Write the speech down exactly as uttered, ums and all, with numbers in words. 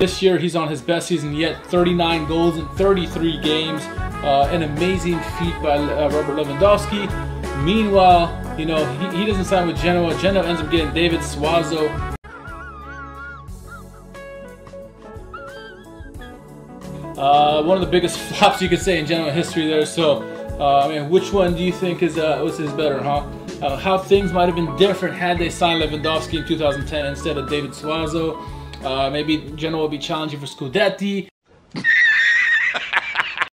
This year he's on his best season yet, thirty-nine goals in thirty-three games. Uh, an amazing feat by uh, Robert Lewandowski. Meanwhile, you know, he, he doesn't sign with Genoa. Genoa ends up getting David Suazo. Uh, one of the biggest flops you could say in Genoa history there. So, uh, I mean, which one do you think is uh, was his better, huh? Uh, how things might have been different had they signed Lewandowski in two thousand ten instead of David Suazo. Uh, maybe Genoa will be challenging for Scudetti.